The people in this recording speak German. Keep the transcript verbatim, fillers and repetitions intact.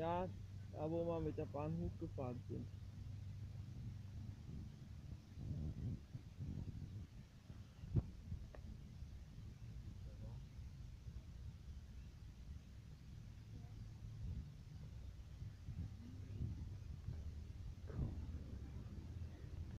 Ja, da wo wir mit der Bahn hochgefahren sind.